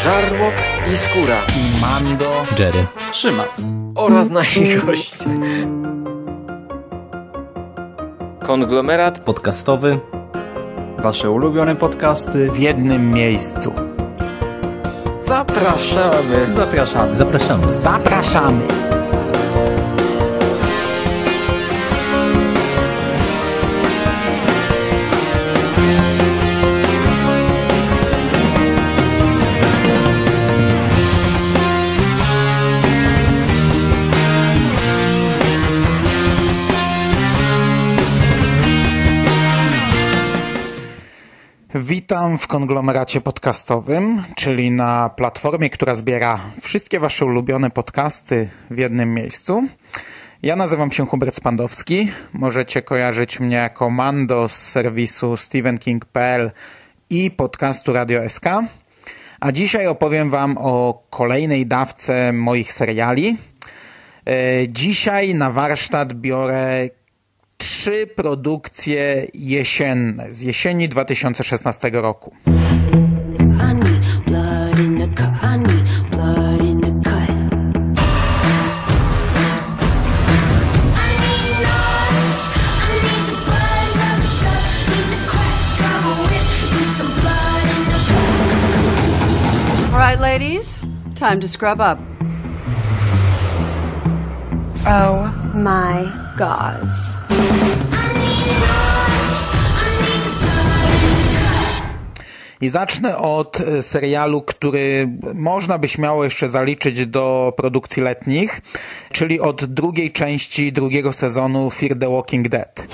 Żarłok i Skóra i Mando, Jerry, Szymas oraz nasi goście. Konglomerat podcastowy. Wasze ulubione podcasty w jednym miejscu. Zapraszamy. Zapraszamy. Zapraszamy. Zapraszamy. Witam w konglomeracie podcastowym, czyli na platformie, która zbiera wszystkie wasze ulubione podcasty w jednym miejscu. Ja nazywam się Hubert Spandowski. Możecie kojarzyć mnie jako Mando z serwisu StephenKing.pl i podcastu Radio SK. A dzisiaj opowiem wam o kolejnej dawce moich seriali. Dzisiaj na warsztat biorę 3 produkcje jesienne z jesieni 2016 roku. All right, ladies, time to scrub up. Oh my gauze. I zacznę od serialu, który można by śmiało jeszcze zaliczyć do produkcji letnich, czyli od drugiej części drugiego sezonu Fear the Walking Dead.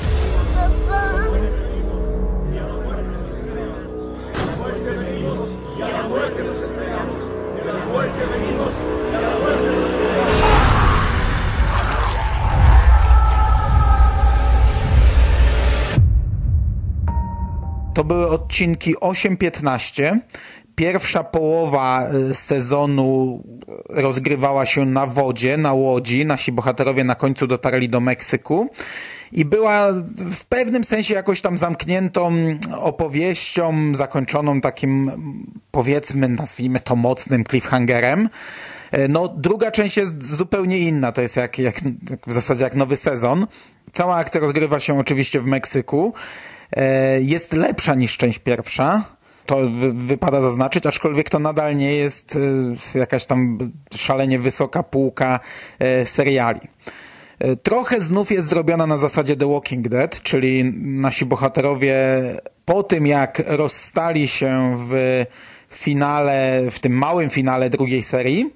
To były odcinki 8-15. Pierwsza połowa sezonu rozgrywała się na wodzie, na łodzi. Nasi bohaterowie na końcu dotarli do Meksyku i była w pewnym sensie jakoś tam zamkniętą opowieścią, zakończoną takim, powiedzmy, nazwijmy to mocnym cliffhangerem. No, druga część jest zupełnie inna. To jest jak w zasadzie jak nowy sezon. Cała akcja rozgrywa się oczywiście w Meksyku. Jest lepsza niż część pierwsza, to wypada zaznaczyć, aczkolwiek to nadal nie jest jakaś tam szalenie wysoka półka seriali. Trochę znów jest zrobiona na zasadzie The Walking Dead, czyli nasi bohaterowie po tym jak rozstali się w finale, w tym małym finale drugiej serii,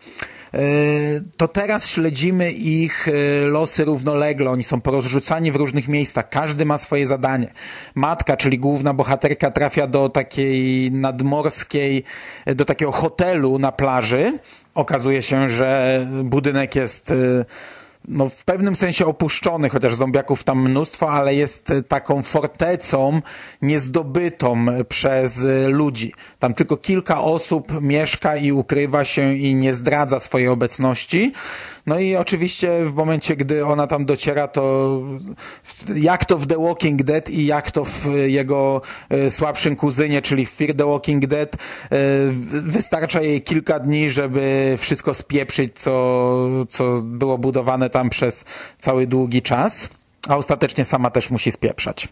to teraz śledzimy ich losy równolegle. Oni są porozrzucani w różnych miejscach. Każdy ma swoje zadanie. Matka, czyli główna bohaterka, trafia do takiej nadmorskiej, do takiego hotelu na plaży. Okazuje się, że budynek jest no, w pewnym sensie opuszczony, chociaż zombiaków tam mnóstwo, ale jest taką fortecą niezdobytą przez ludzi. Tam tylko kilka osób mieszka i ukrywa się i nie zdradza swojej obecności. No i oczywiście w momencie, gdy ona tam dociera, to jak to w The Walking Dead i jak to w jego słabszym kuzynie, czyli w Fear the Walking Dead, wystarcza jej kilka dni, żeby wszystko spieprzyć, co było budowane tam przez cały długi czas, a ostatecznie sama też musi spieprzać.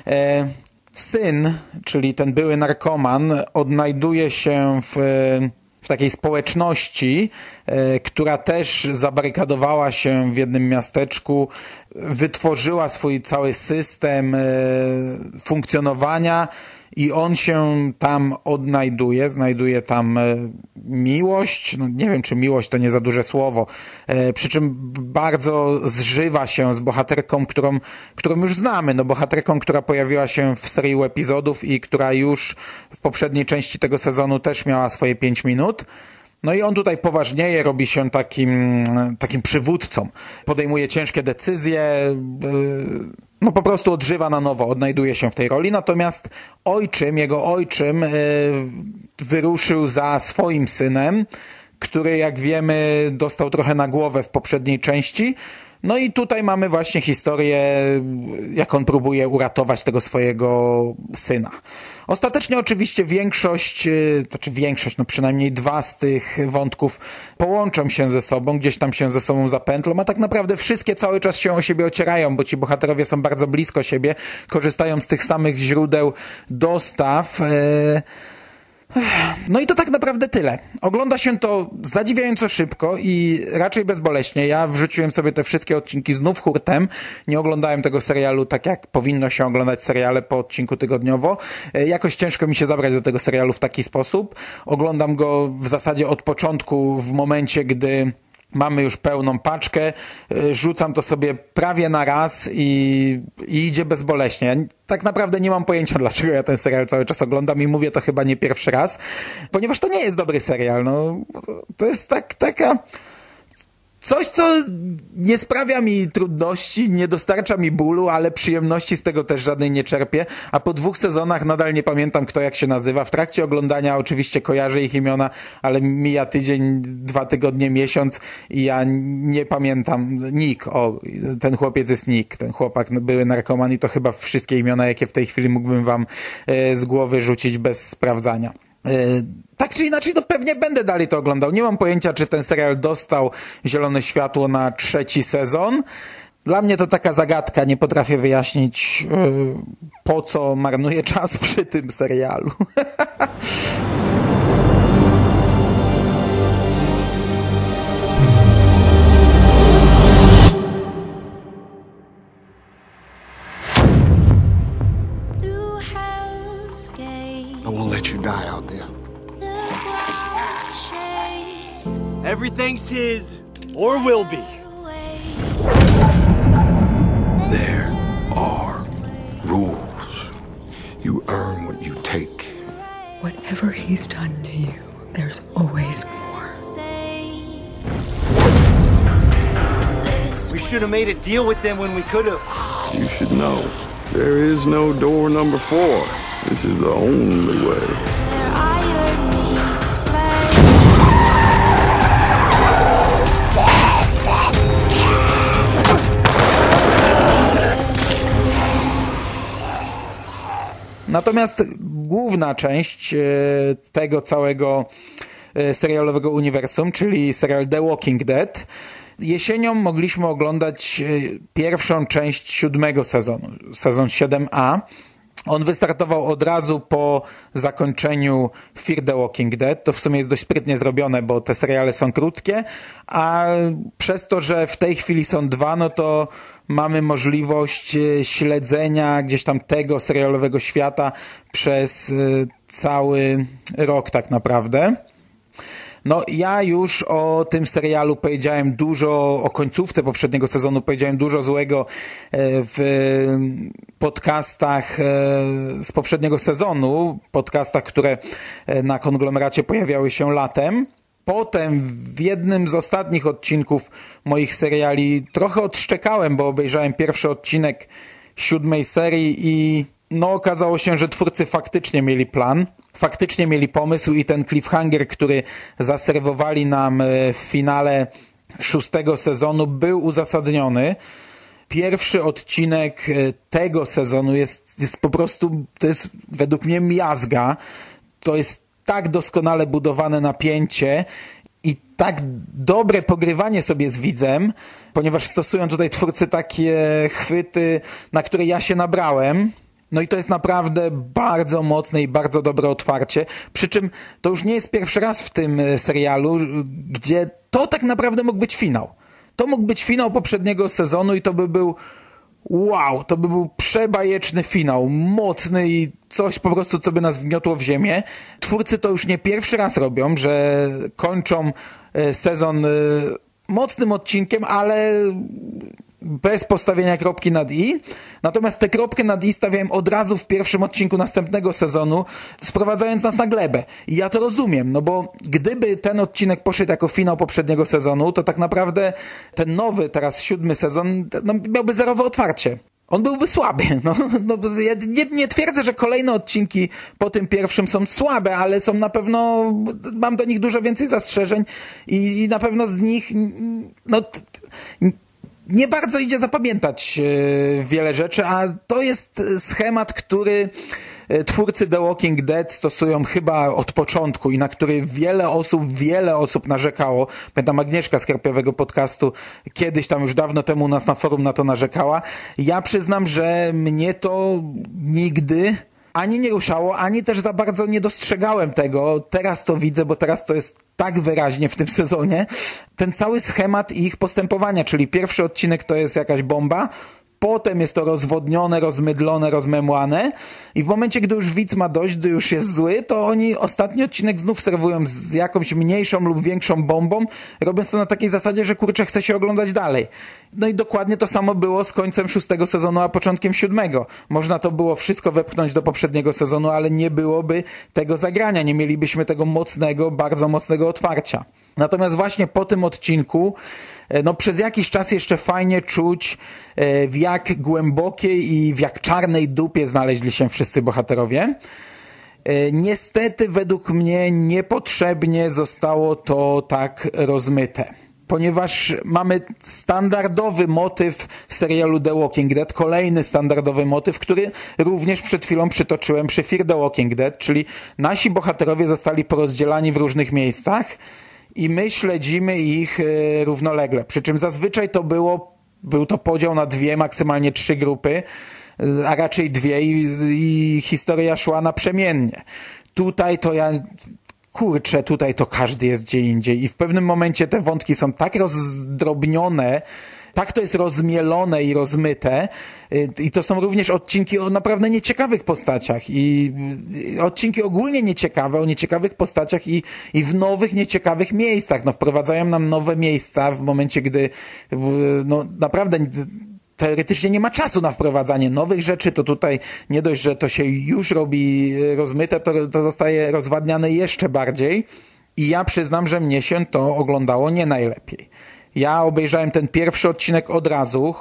Syn, czyli ten były narkoman, odnajduje się w takiej społeczności, która też zabarykadowała się w jednym miasteczku, wytworzyła swój cały system funkcjonowania i on się tam odnajduje, znajduje tam miłość, no nie wiem, czy miłość to nie za duże słowo, przy czym bardzo zżywa się z bohaterką, którą już znamy, no bohaterką, która pojawiła się w serii epizodów i która już w poprzedniej części tego sezonu też miała swoje 5 minut. No i on tutaj poważnieje, robi się takim przywódcą. Podejmuje ciężkie decyzje, no po prostu odżywa na nowo, odnajduje się w tej roli. Natomiast jego ojczym wyruszył za swoim synem, który, jak wiemy, dostał trochę na głowę w poprzedniej części. No i tutaj mamy właśnie historię, jak on próbuje uratować tego swojego syna. Ostatecznie oczywiście większość, no przynajmniej 2 z tych wątków połączą się ze sobą, gdzieś tam się ze sobą zapętlą, a tak naprawdę wszystkie cały czas się o siebie ocierają, bo ci bohaterowie są bardzo blisko siebie, korzystają z tych samych źródeł dostaw. No i to tak naprawdę tyle. Ogląda się to zadziwiająco szybko i raczej bezboleśnie. Ja wrzuciłem sobie te wszystkie odcinki znów hurtem. Nie oglądałem tego serialu tak, jak powinno się oglądać seriale po odcinku tygodniowo. Jakoś ciężko mi się zabrać do tego serialu w taki sposób. Oglądam go w zasadzie od początku, w momencie, gdy mamy już pełną paczkę, rzucam to sobie prawie na raz i idzie bezboleśnie. Ja tak naprawdę nie mam pojęcia, dlaczego ja ten serial cały czas oglądam i mówię to chyba nie pierwszy raz, ponieważ to nie jest dobry serial. No, to jest taka... Coś, co nie sprawia mi trudności, nie dostarcza mi bólu, ale przyjemności z tego też żadnej nie czerpię, a po 2 sezonach nadal nie pamiętam, kto jak się nazywa. W trakcie oglądania oczywiście kojarzę ich imiona, ale mija tydzień, 2 tygodnie, miesiąc i ja nie pamiętam. Nick, ten chłopiec jest Nick, ten chłopak były narkoman i to chyba wszystkie imiona, jakie w tej chwili mógłbym wam z głowy rzucić bez sprawdzania. Tak czy inaczej, no pewnie będę dalej to oglądał. Nie mam pojęcia, czy ten serial dostał zielone światło na 3. sezon. Dla mnie to taka zagadka, nie potrafię wyjaśnić, po co marnuję czas przy tym serialu. I won't let you die out there. Everything's his, or will be. There are rules. You earn what you take. Whatever he's done to you, there's always more. We should have made a deal with them when we could have. You should know. There is no door number 4. This is the only way. Natomiast główna część tego całego serialowego uniwersum, czyli serial The Walking Dead, jesienią mogliśmy oglądać pierwszą część 7. sezonu, sezon 7A. On wystartował od razu po zakończeniu Fear the Walking Dead. To w sumie jest dość sprytnie zrobione, bo te seriale są krótkie, a przez to, że w tej chwili są 2, no to mamy możliwość śledzenia gdzieś tam tego serialowego świata przez cały rok tak naprawdę. No ja już o tym serialu powiedziałem dużo, o końcówce poprzedniego sezonu powiedziałem dużo złego w podcastach z poprzedniego sezonu, podcastach, które na Konglomeracie pojawiały się latem. Potem w jednym z ostatnich odcinków moich seriali trochę odszczekałem, bo obejrzałem pierwszy odcinek 7. serii i no okazało się, że twórcy faktycznie mieli plan, faktycznie mieli pomysł i ten cliffhanger, który zaserwowali nam w finale 6. sezonu, był uzasadniony. Pierwszy odcinek tego sezonu jest po prostu, to jest według mnie miazga. To jest tak doskonale budowane napięcie i tak dobre pogrywanie sobie z widzem, ponieważ stosują tutaj twórcy takie chwyty, na które ja się nabrałem. No i to jest naprawdę bardzo mocne i bardzo dobre otwarcie. Przy czym to już nie jest pierwszy raz w tym serialu, gdzie to tak naprawdę mógł być finał. To mógł być finał poprzedniego sezonu i to by był wow, to by był przebajeczny finał, mocny i coś po prostu, co by nas wgniotło w ziemię. Twórcy to już nie pierwszy raz robią, że kończą sezon mocnym odcinkiem, ale bez postawienia kropki nad i. Natomiast tę kropkę nad i stawiałem od razu w pierwszym odcinku następnego sezonu, sprowadzając nas na glebę. I ja to rozumiem, no bo gdyby ten odcinek poszedł jako finał poprzedniego sezonu, to tak naprawdę ten nowy, teraz 7. sezon, no, miałby zerowe otwarcie. On byłby słaby. No, ja nie twierdzę, że kolejne odcinki po tym pierwszym są słabe, ale są na pewno, mam do nich dużo więcej zastrzeżeń i na pewno z nich nie bardzo idzie zapamiętać wiele rzeczy, a to jest schemat, który twórcy The Walking Dead stosują chyba od początku i na który wiele osób narzekało. Pamiętam, Agnieszka z Karpiowego Podcastu kiedyś tam już dawno temu u nas na forum na to narzekała. Ja przyznam, że mnie to nigdy ani nie ruszało, ani też za bardzo nie dostrzegałem tego. Teraz to widzę, bo teraz to jest tak wyraźnie w tym sezonie. Ten cały schemat ich postępowania, czyli pierwszy odcinek to jest jakaś bomba, potem jest to rozwodnione, rozmydlone, rozmemłane i w momencie, gdy już widz ma dość, gdy już jest zły, to oni ostatni odcinek znów serwują z jakąś mniejszą lub większą bombą, robiąc to na takiej zasadzie, że kurczę, chce się oglądać dalej. No i dokładnie to samo było z końcem 6. sezonu, a początkiem 7. Można to było wszystko wepchnąć do poprzedniego sezonu, ale nie byłoby tego zagrania, nie mielibyśmy tego mocnego, bardzo mocnego otwarcia. Natomiast właśnie po tym odcinku no przez jakiś czas jeszcze fajnie czuć, w jak głębokiej i w jak czarnej dupie znaleźli się wszyscy bohaterowie. Niestety według mnie niepotrzebnie zostało to tak rozmyte, ponieważ mamy standardowy motyw w serialu The Walking Dead, kolejny standardowy motyw, który również przed chwilą przytoczyłem przy Fear the Walking Dead, czyli nasi bohaterowie zostali porozdzielani w różnych miejscach i my śledzimy ich równolegle. Przy czym zazwyczaj to był to podział na 2, maksymalnie 3 grupy, a raczej 2 i historia szła naprzemiennie. Tutaj to każdy jest gdzie indziej i w pewnym momencie te wątki są tak rozdrobnione, tak to jest rozmielone i rozmyte i to są również odcinki o naprawdę nieciekawych postaciach i odcinki ogólnie nieciekawe, o nieciekawych postaciach i w nowych, nieciekawych miejscach. No, wprowadzają nam nowe miejsca w momencie, gdy no naprawdę teoretycznie nie ma czasu na wprowadzanie nowych rzeczy, to tutaj nie dość, że to się już robi rozmyte, to zostaje rozwadniane jeszcze bardziej i ja przyznam, że mnie się to oglądało nie najlepiej. Ja obejrzałem ten pierwszy odcinek od razu,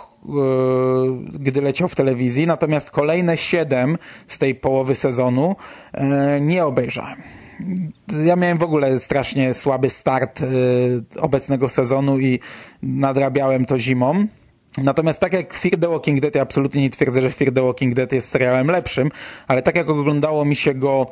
gdy leciał w telewizji, natomiast kolejne 7 z tej połowy sezonu nie obejrzałem. Ja miałem w ogóle strasznie słaby start obecnego sezonu i nadrabiałem to zimą. Natomiast tak jak Fear the Walking Dead, ja absolutnie nie twierdzę, że Fear the Walking Dead jest serialem lepszym, ale tak jak oglądało mi się go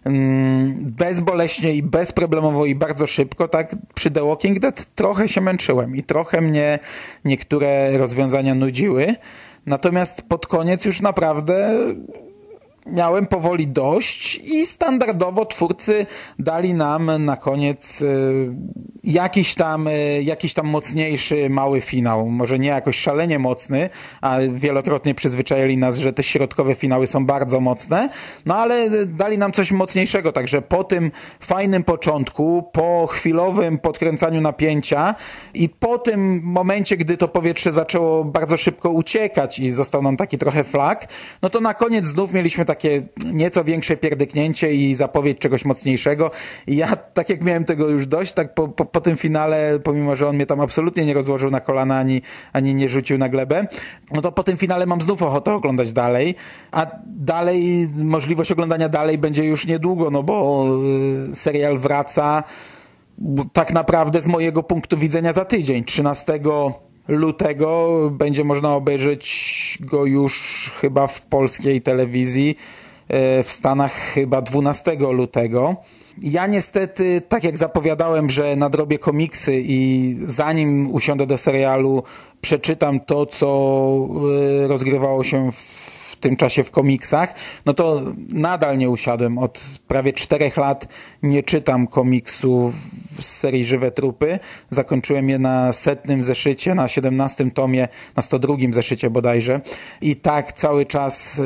bezboleśnie i bezproblemowo i bardzo szybko, tak przy The Walking Dead trochę się męczyłem i trochę mnie niektóre rozwiązania nudziły. Natomiast pod koniec już naprawdę miałem powoli dość i standardowo twórcy dali nam na koniec jakiś tam mocniejszy, mały finał. Może nie jakoś szalenie mocny, a wielokrotnie przyzwyczaili nas, że te środkowe finały są bardzo mocne, no ale dali nam coś mocniejszego, także po tym fajnym początku, po chwilowym podkręcaniu napięcia i po tym momencie, gdy to powietrze zaczęło bardzo szybko uciekać i został nam taki trochę flak, no to na koniec znów mieliśmy takie nieco większe pierdyknięcie i zapowiedź czegoś mocniejszego. I ja, tak jak miałem tego już dość, tak po tym finale, pomimo że on mnie tam absolutnie nie rozłożył na kolana, ani nie rzucił na glebę, no to po tym finale mam znów ochotę oglądać dalej, a dalej, możliwość oglądania dalej będzie już niedługo, no bo serial wraca tak naprawdę z mojego punktu widzenia za tydzień. 13 lutego będzie można obejrzeć go już chyba w polskiej telewizji, w Stanach chyba 12 lutego. Ja niestety, tak jak zapowiadałem, że nadrobię komiksy i zanim usiądę do serialu, przeczytam to, co rozgrywało się w tym czasie w komiksach, no to nadal nie usiadłem. Od prawie 4 lat nie czytam komiksu z serii Żywe Trupy. Zakończyłem je na 100. zeszycie, na 17 tomie, na 102 zeszycie bodajże. I tak cały czas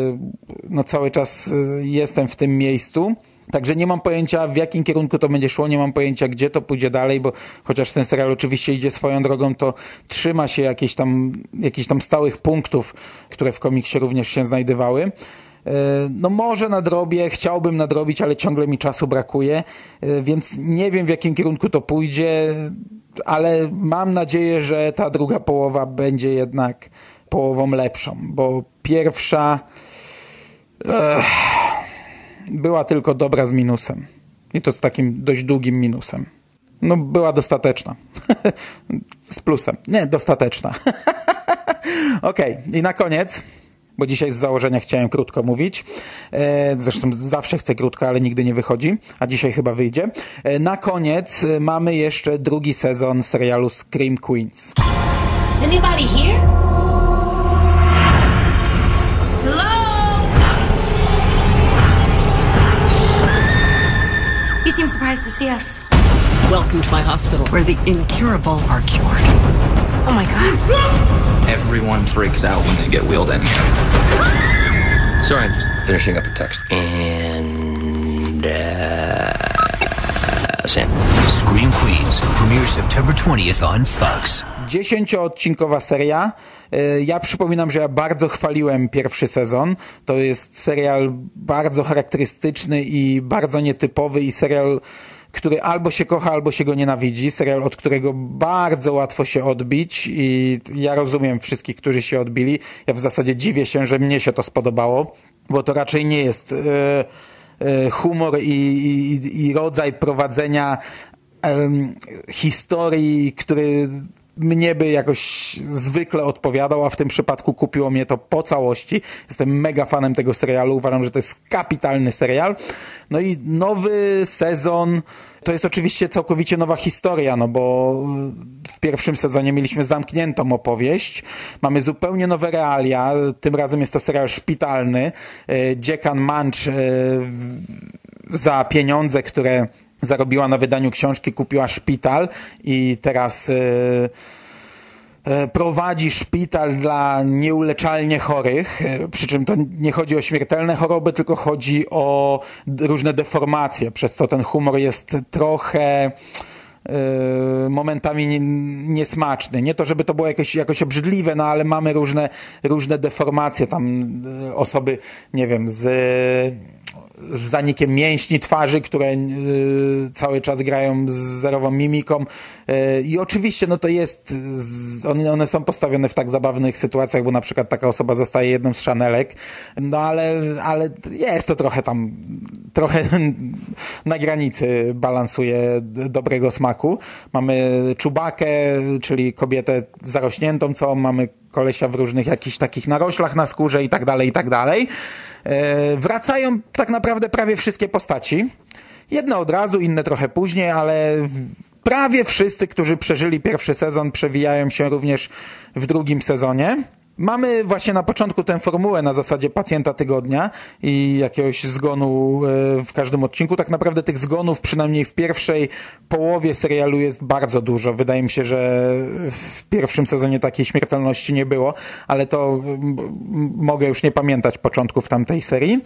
jestem w tym miejscu. Także nie mam pojęcia, w jakim kierunku to będzie szło, nie mam pojęcia, gdzie to pójdzie dalej, bo chociaż ten serial oczywiście idzie swoją drogą, to trzyma się jakichś tam stałych punktów, które w komiksie również się znajdowały. No może nadrobię, chciałbym nadrobić, ale ciągle mi czasu brakuje, więc nie wiem, w jakim kierunku to pójdzie, ale mam nadzieję, że ta druga połowa będzie jednak połową lepszą, bo pierwsza była tylko dobra z minusem. I to z takim dość długim minusem. No, była dostateczna. Z plusem. Nie, dostateczna. Okej, i na koniec, bo dzisiaj z założenia chciałem krótko mówić. Zresztą zawsze chcę krótko, ale nigdy nie wychodzi, a dzisiaj chyba wyjdzie. Na koniec mamy jeszcze drugi sezon serialu Scream Queens. Is anybody here? Hello? You seem surprised to see us. Welcome to my hospital, where the incurable are cured. Oh my god. Everyone freaks out when they get wheeled in here. Sorry, I'm just finishing up a text. And, Sam. Scream Queens premieres September 20th on Fox. 10-odcinkowa seria. Ja przypominam, że ja bardzo chwaliłem pierwszy sezon. To jest serial bardzo charakterystyczny i bardzo nietypowy i serial, który albo się kocha, albo się go nienawidzi. Serial, od którego bardzo łatwo się odbić i ja rozumiem wszystkich, którzy się odbili. Ja w zasadzie dziwię się, że mnie się to spodobało, bo to raczej nie jest humor i rodzaj prowadzenia historii, który mnie by jakoś zwykle odpowiadał, a w tym przypadku kupiło mnie to po całości. Jestem mega fanem tego serialu, uważam, że to jest kapitalny serial. No i nowy sezon to jest oczywiście całkowicie nowa historia, no bo w pierwszym sezonie mieliśmy zamkniętą opowieść, mamy zupełnie nowe realia, tym razem jest to serial szpitalny. Dziekan Munch za pieniądze, które zarobiła na wydaniu książki, kupiła szpital i teraz prowadzi szpital dla nieuleczalnie chorych, przy czym to nie chodzi o śmiertelne choroby, tylko chodzi o różne deformacje, przez co ten humor jest trochę momentami niesmaczny. Nie to, żeby to było jakoś obrzydliwe, no ale mamy różne deformacje, tam osoby, nie wiem, z zanikiem mięśni twarzy, które cały czas grają z zerową mimiką i oczywiście no to jest, one są postawione w tak zabawnych sytuacjach, bo na przykład taka osoba zostaje jedną z Chanelek, no ale jest to trochę na granicy balansuje dobrego smaku. Mamy Czubakę, czyli kobietę zarośniętą, co mamy kolesia w różnych jakichś takich naroślach na skórze i tak dalej, i tak dalej. Wracają tak naprawdę prawie wszystkie postaci. Jedne od razu, inne trochę później, ale prawie wszyscy, którzy przeżyli pierwszy sezon, przewijają się również w drugim sezonie. Mamy właśnie na początku tę formułę na zasadzie pacjenta tygodnia i jakiegoś zgonu w każdym odcinku. Tak naprawdę tych zgonów przynajmniej w pierwszej połowie serialu jest bardzo dużo. Wydaje mi się, że w pierwszym sezonie takiej śmiertelności nie było, ale to mogę już nie pamiętać początków tamtej serii.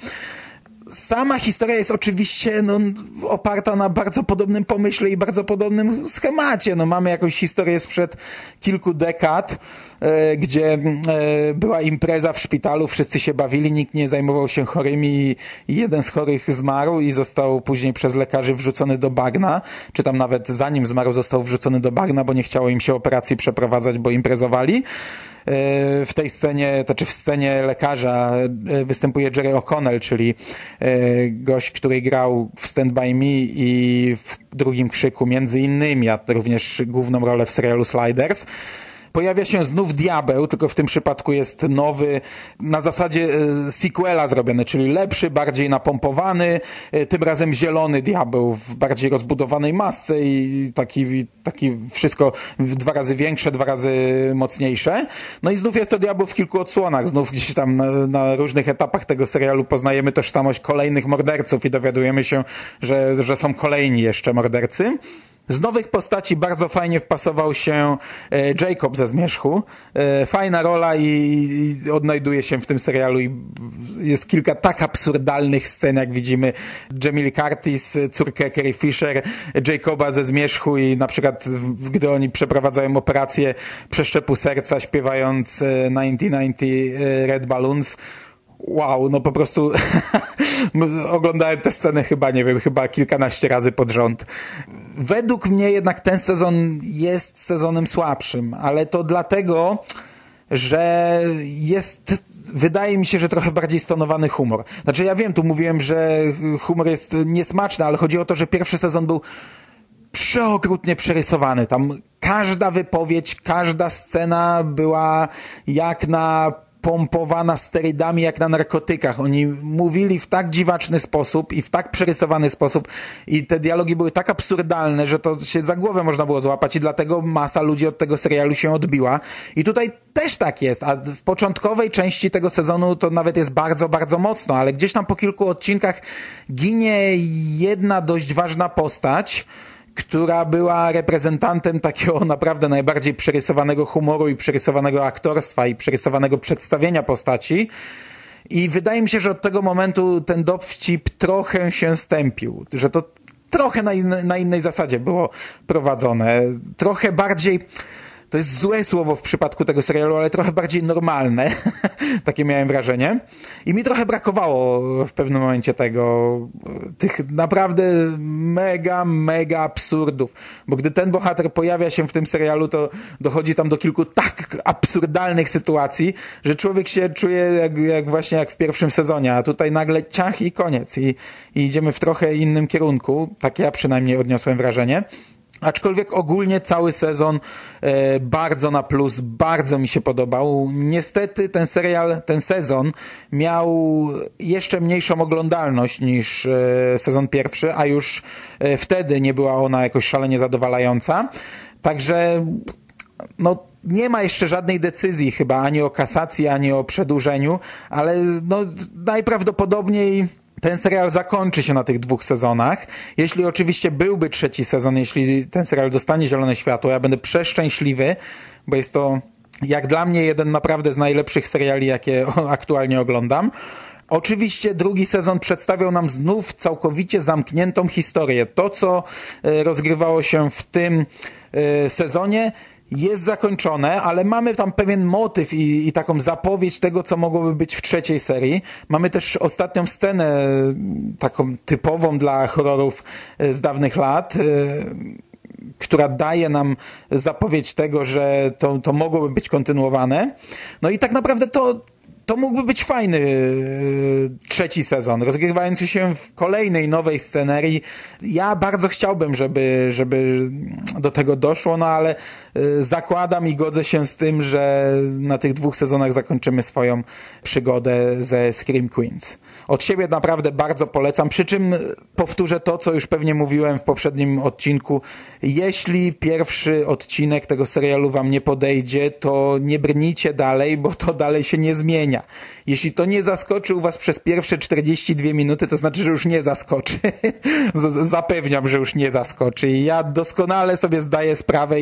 Sama historia jest oczywiście oparta na bardzo podobnym pomyśle i bardzo podobnym schemacie. Mamy jakąś historię sprzed kilku dekad, gdzie była impreza w szpitalu, wszyscy się bawili, nikt nie zajmował się chorymi i jeden z chorych zmarł i został później przez lekarzy wrzucony do bagna, czy tam nawet zanim zmarł został wrzucony do bagna, bo nie chciało im się operacji przeprowadzać, bo imprezowali. W tej scenie, w scenie lekarza występuje Jerry O'Connell, czyli gość, który grał w Stand By Me i w Drugim Krzyku między innymi, a również główną rolę w serialu Sliders. Pojawia się znów diabeł, tylko w tym przypadku jest nowy, na zasadzie sequela zrobiony, czyli lepszy, bardziej napompowany, tym razem zielony diabeł w bardziej rozbudowanej masce i taki wszystko 2 razy większe, 2 razy mocniejsze. No i znów jest to diabeł w kilku odsłonach, znów gdzieś tam na różnych etapach tego serialu poznajemy tożsamość kolejnych morderców i dowiadujemy się, że są kolejni jeszcze mordercy. Z nowych postaci bardzo fajnie wpasował się Jacob ze Zmierzchu. Fajna rola i odnajduje się w tym serialu i jest kilka tak absurdalnych scen, jak widzimy Jamie Lee Curtis, córkę Carrie Fisher, Jacoba ze Zmierzchu i na przykład gdy oni przeprowadzają operację przeszczepu serca śpiewając 1990 Red Balloons. Wow, po prostu oglądałem tę scenę chyba kilkanaście razy pod rząd. Według mnie jednak ten sezon jest sezonem słabszym, ale to dlatego, że wydaje mi się, że trochę bardziej stonowany humor. Znaczy ja wiem, tu mówiłem, że humor jest niesmaczny, ale chodzi o to, że pierwszy sezon był przeokrutnie przerysowany. Tam każda wypowiedź, każda scena była jak napompowana sterydami, jak na narkotykach. Oni mówili w tak dziwaczny sposób i w tak przerysowany sposób i te dialogi były tak absurdalne, że to się za głowę można było złapać i dlatego masa ludzi od tego serialu się odbiła. I tutaj też tak jest, a w początkowej części tego sezonu to nawet jest bardzo, bardzo mocno, ale gdzieś tam po kilku odcinkach ginie jedna dość ważna postać, która była reprezentantem takiego naprawdę najbardziej przerysowanego humoru i przerysowanego aktorstwa i przerysowanego przedstawienia postaci. I wydaje mi się, że od tego momentu ten dowcip trochę się stępił, że to trochę na innej zasadzie było prowadzone. Trochę bardziej... To jest złe słowo w przypadku tego serialu, ale trochę bardziej normalne. Takie miałem wrażenie. I mi trochę brakowało w pewnym momencie tych naprawdę mega absurdów. Bo gdy ten bohater pojawia się w tym serialu, to dochodzi tam do kilku tak absurdalnych sytuacji, że człowiek się czuje jak w pierwszym sezonie, a tutaj nagle ciach i koniec. I idziemy w trochę innym kierunku. Tak ja przynajmniej odniosłem wrażenie. Aczkolwiek ogólnie cały sezon bardzo na plus, bardzo mi się podobał. Niestety ten sezon miał jeszcze mniejszą oglądalność niż sezon pierwszy, a już wtedy nie była ona jakoś szalenie zadowalająca. Także nie ma jeszcze żadnej decyzji chyba ani o kasacji, ani o przedłużeniu, ale najprawdopodobniej ten serial zakończy się na tych 2 sezonach. Jeśli oczywiście byłby 3. sezon, jeśli ten serial dostanie zielone światło, ja będę przeszczęśliwy, bo jest to jak dla mnie jeden naprawdę z najlepszych seriali, jakie aktualnie oglądam. Oczywiście 2. sezon przedstawiał nam znów całkowicie zamkniętą historię. To, co rozgrywało się w tym sezonie, jest zakończone, ale mamy tam pewien motyw i taką zapowiedź tego, co mogłoby być w 3. serii. Mamy też ostatnią scenę, taką typową dla horrorów z dawnych lat, która daje nam zapowiedź tego, że to mogłoby być kontynuowane. No i tak naprawdę to mógłby być fajny 3. sezon, rozgrywający się w kolejnej nowej scenerii. Ja bardzo chciałbym, żeby do tego doszło, ale zakładam i godzę się z tym, że na tych 2 sezonach zakończymy swoją przygodę ze Scream Queens. Od siebie naprawdę bardzo polecam, przy czym powtórzę to, co już pewnie mówiłem w poprzednim odcinku. Jeśli pierwszy odcinek tego serialu wam nie podejdzie, to nie brnijcie dalej, bo to dalej się nie zmienia. Jeśli to nie zaskoczy u was przez pierwsze 42 minuty, to znaczy, że już nie zaskoczy. Zapewniam, że już nie zaskoczy. I ja doskonale sobie zdaję sprawę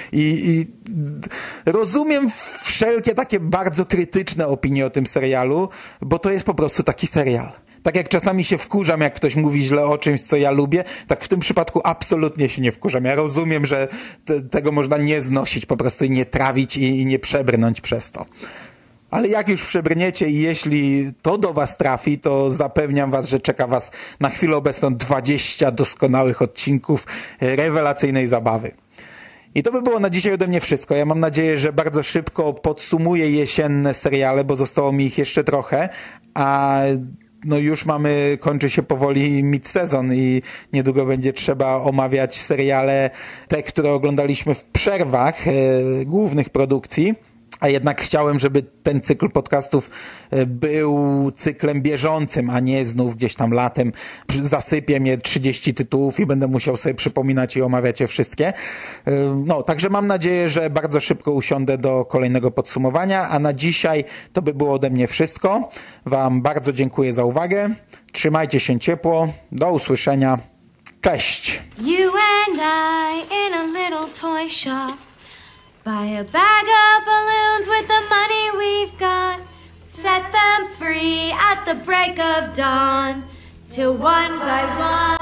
i rozumiem wszelkie takie bardzo krytyczne opinie o tym serialu, bo to jest po prostu taki serial. Tak jak czasami się wkurzam, jak ktoś mówi źle o czymś, co ja lubię, tak w tym przypadku absolutnie się nie wkurzam. Ja rozumiem, że tego można nie znosić po prostu i nie trawić i nie przebrnąć przez to. Ale jak już przebrniecie i jeśli to do was trafi, to zapewniam was, że czeka was na chwilę obecną 20 doskonałych odcinków rewelacyjnej zabawy. I to by było na dzisiaj ode mnie wszystko. Ja mam nadzieję, że bardzo szybko podsumuję jesienne seriale, bo zostało mi ich jeszcze trochę, a już kończy się powoli mid-sezon i niedługo będzie trzeba omawiać seriale, te, które oglądaliśmy w przerwach głównych produkcji. A jednak chciałem, żeby ten cykl podcastów był cyklem bieżącym, a nie znów gdzieś tam latem zasypię mnie 30 tytułów i będę musiał sobie przypominać i omawiać je wszystkie. Także mam nadzieję, że bardzo szybko usiądę do kolejnego podsumowania, a na dzisiaj to by było ode mnie wszystko. Wam bardzo dziękuję za uwagę. Trzymajcie się ciepło. Do usłyszenia. Cześć! You and I in a little toy shop. Buy a bag of balloons with the money we've got. Set them free at the break of dawn. Till one by one